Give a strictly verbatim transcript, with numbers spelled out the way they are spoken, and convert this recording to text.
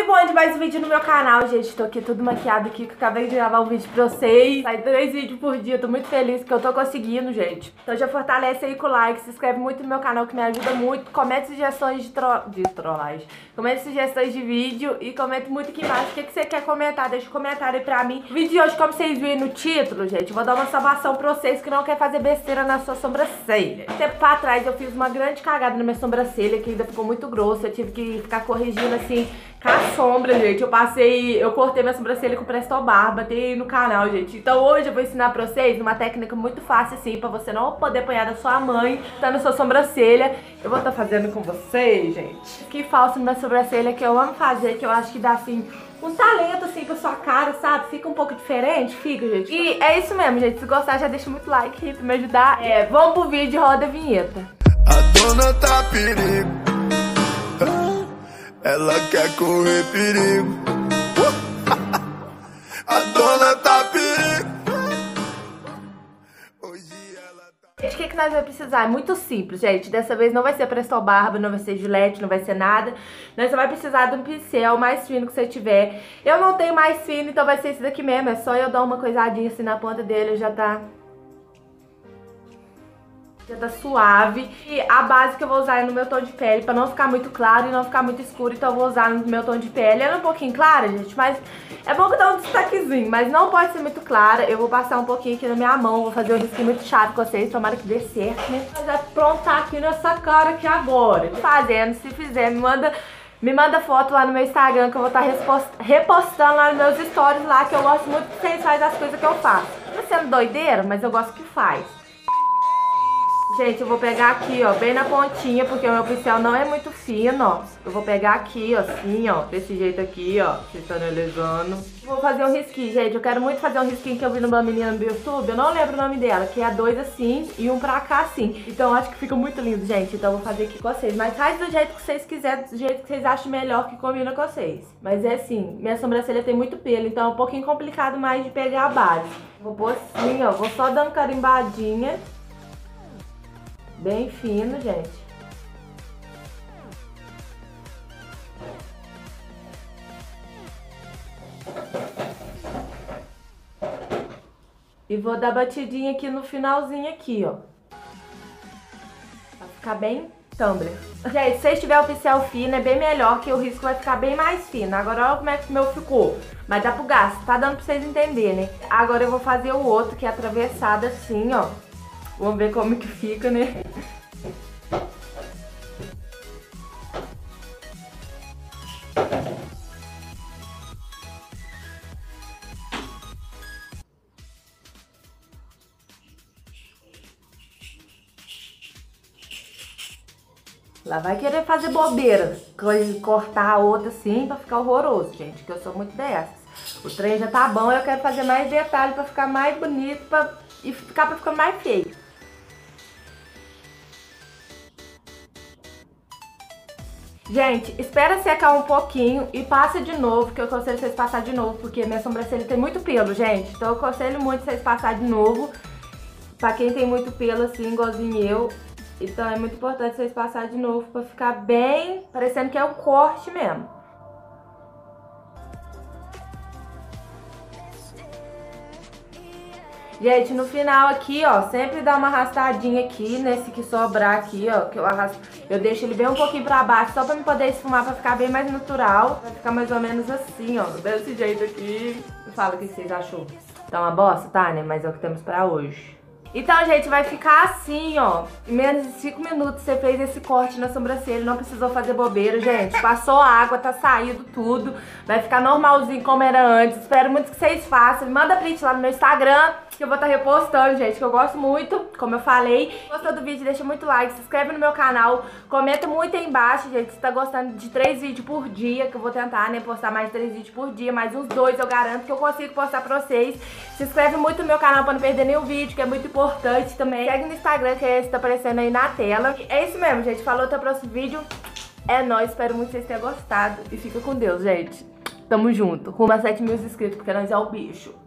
bom de mais um vídeo no meu canal, gente. Tô aqui tudo maquiado aqui, que eu acabei de gravar um vídeo pra vocês. Sai três vídeos por dia, tô muito feliz que eu tô conseguindo, gente. Então já fortalece aí com o like, se inscreve muito no meu canal que me ajuda muito. Comenta sugestões de, tro... de trollagem. Comenta sugestões de vídeo e comenta muito aqui embaixo o que, que você quer comentar. Deixa um comentário aí pra mim. O vídeo de hoje, como vocês viram no título, gente, eu vou dar uma salvação pra vocês que não quer fazer besteira na sua sobrancelha. Tempo pra trás eu fiz uma grande cagada na minha sobrancelha, que ainda ficou muito grossa. Eu tive que ficar corrigindo assim com a sombra, gente. Eu passei, eu cortei minha sobrancelha com Presto Barba, tem no canal, gente. Então hoje eu vou ensinar pra vocês uma técnica muito fácil assim, pra você não poder apanhar da sua mãe, tá na sua sobrancelha. Eu vou estar tá fazendo com vocês, gente. Que falso na minha sobrancelha, que eu amo fazer, que eu acho que dá assim um talento assim pra sua cara, sabe? Fica um pouco diferente, fica, gente. E é isso mesmo, gente. Se gostar, já deixa muito like aí pra me ajudar. É, vamos pro vídeo, roda a vinheta. A dona tá perigo, ela quer correr perigo. A dona tá perigo. Hoje ela tá... Gente, o que, que nós vamos precisar? É muito simples, gente. Dessa vez não vai ser Presto Barba, não vai ser Gillette, não vai ser nada. Nós só vai precisar de um pincel mais fino que você tiver. Eu não tenho mais fino, então vai ser esse daqui mesmo. É só eu dar uma coisadinha assim na ponta dele, já tá... Já tá suave. E a base que eu vou usar é no meu tom de pele, pra não ficar muito claro e não ficar muito escuro. Então eu vou usar no meu tom de pele. Ela é um pouquinho clara, gente, mas é bom que dá um destaquezinho. Mas não pode ser muito clara. Eu vou passar um pouquinho aqui na minha mão. Vou fazer um risquinho muito chato com vocês. Tomara que dê certo, né? Mas é prontar aqui nessa cara aqui agora. Fazendo, se fizer, me manda... Me manda foto lá no meu Instagram, que eu vou estar repostando lá nos meus stories lá, que eu gosto muito que vocês fazem as coisas que eu faço. Tô sendo doideira, mas eu gosto que faz. Gente, eu vou pegar aqui, ó, bem na pontinha, porque o meu pincel não é muito fino, ó. Eu vou pegar aqui, ó, assim, ó, desse jeito aqui, ó, vocês estão analisando. Vou fazer um risquinho, gente. Eu quero muito fazer um risquinho que eu vi numa menina no YouTube, eu não lembro o nome dela, que é dois assim e um pra cá assim. Então eu acho que fica muito lindo, gente. Então eu vou fazer aqui com vocês. Mas faz do jeito que vocês quiserem, do jeito que vocês acham melhor, que combina com vocês. Mas é assim, minha sobrancelha tem muito pelo, então é um pouquinho complicado mais de pegar a base. Vou pôr assim, ó, vou só dando carimbadinha. Bem fino, gente. E vou dar batidinha aqui no finalzinho aqui, ó. Pra ficar bem tumbler. Gente, se vocês tiverem o pincel fino, é bem melhor, que o risco vai ficar bem mais fino. Agora olha como é que o meu ficou. Mas dá pro gasto, tá dando pra vocês entenderem, né? Agora eu vou fazer o outro, que é atravessado assim, ó. Vamos ver como que fica, né? Lá vai querer fazer bobeira, cortar a outra assim pra ficar horroroso, gente, que eu sou muito dessas. O trem já tá bom, eu quero fazer mais detalhe pra ficar mais bonito pra... e ficar pra ficar mais feio. Gente, espera secar um pouquinho e passa de novo, que eu aconselho vocês passar de novo, porque minha sobrancelha tem muito pelo, gente. Então eu aconselho muito vocês passar de novo, pra quem tem muito pelo assim, igualzinho eu. Então é muito importante vocês passarem de novo pra ficar bem, parecendo que é um corte mesmo. Gente, no final aqui, ó, sempre dá uma arrastadinha aqui, nesse que sobrar aqui, ó, que eu arrasto, eu deixo ele bem um pouquinho pra baixo, só pra me poder esfumar, pra ficar bem mais natural. Vai ficar mais ou menos assim, ó, desse jeito aqui. Me fala o que vocês achou. Tá uma bosta, tá, né? Mas é o que temos pra hoje. Então, gente, vai ficar assim, ó. Em menos de cinco minutos você fez esse corte na sobrancelha, não precisou fazer bobeira, gente. Passou água, tá saindo tudo. Vai ficar normalzinho como era antes. Espero muito que vocês façam. Me manda print lá no meu Instagram, que eu vou estar repostando, gente, que eu gosto muito, como eu falei. Se gostou do vídeo, deixa muito like, se inscreve no meu canal, comenta muito aí embaixo, gente, se tá gostando de três vídeos por dia, que eu vou tentar, né, postar mais três vídeos por dia, mais uns dois eu garanto que eu consigo postar pra vocês. Se inscreve muito no meu canal pra não perder nenhum vídeo, que é muito importante também. Segue no Instagram, que é esse que tá aparecendo aí na tela. E é isso mesmo, gente, falou, até o próximo vídeo. É nóis, espero muito que vocês tenham gostado. E fica com Deus, gente. Tamo junto. Rumo a sete mil inscritos, porque nós é o bicho.